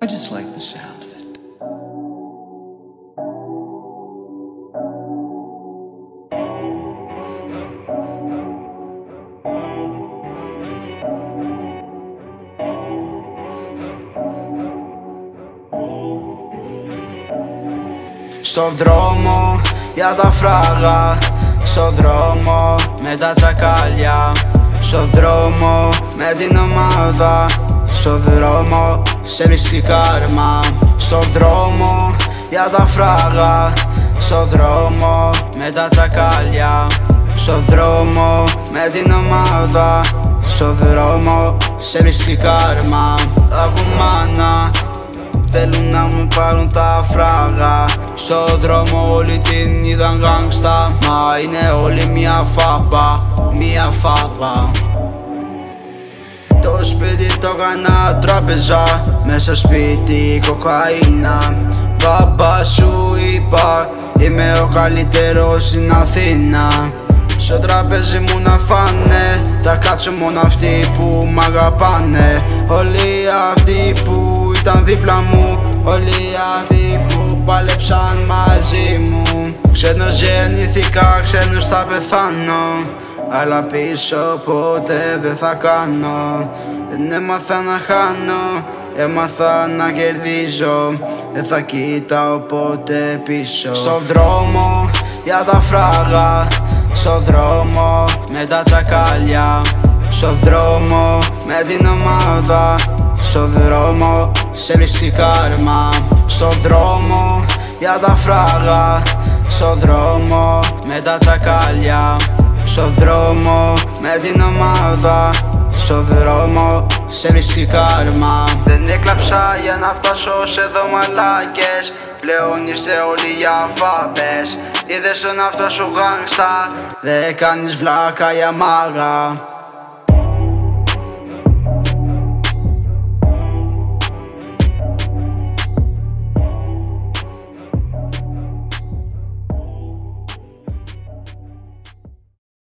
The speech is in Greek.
I just like the sound of it. Στο δρόμο για τα φράγα, στο δρόμο με τα τσακάλια, στο δρόμο με την ομάδα, στο δρόμο σε βρίσκει κάρμα. Στο δρόμο για τα φράγα, στο δρόμο με τα τσακάλια, στο δρόμο με την ομάδα, στο δρόμο σε βρίσκει κάρμα. Ακού μάνα, θέλουν να μου πάρουν τα φράγα. Στο δρόμο όλοι την είδαν γάνγκστα, μα είναι όλοι μια φάπα, μια φάπα. Το σπίτι το έκανα τράπεζα, μες στο σπίτι κοκαίνα. Μπαμπά σου είπα, είμαι ο καλύτερος στην Αθήνα. Στο τραπέζι μου να φάνε, θα κάτσω μόνο αυτοί που μ' αγαπάνε. Όλοι αυτοί που ήταν δίπλα μου, όλοι αυτοί που πάλεψαν μαζί μου. Ξένος γεννήθηκα, ξένος θα πεθάνω, αλλά πίσω ποτέ δεν θα κάνω. Δεν έμαθα να χάνω, έμαθα να κερδίζω. Δεν θα κοιτάω ποτέ πίσω. Στο δρόμο για τα φράγα, στο δρόμο με τα τσακάλια, στο δρόμο με την ομάδα, στο δρόμο σε βρίσκει κάρμα. Στο δρόμο για τα φράγα, στο δρόμο με τα τσακάλια, στο δρόμο με την ομάδα, στο δρόμο σε βρίσκει κάρμα. Δεν έκλαψα για να φτάσω σε εδώ μαλάκες, πλέον είστε όλοι για φάπες. Είδες τον αυτό σου γάνγκστα, δεν κάνεις βλάκα για μάγα.